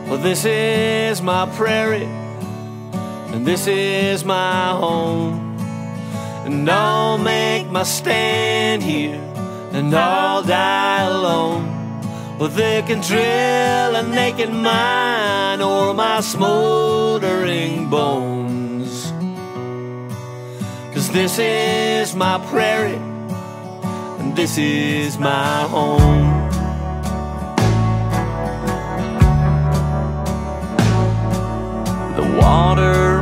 Well, this is my prairie, and this is my home, and I'll make my stand here, and I'll die alone. Well, they can drill and they can mine o'er my smoldering bones, 'cause this is my prairie, and this is my home. The water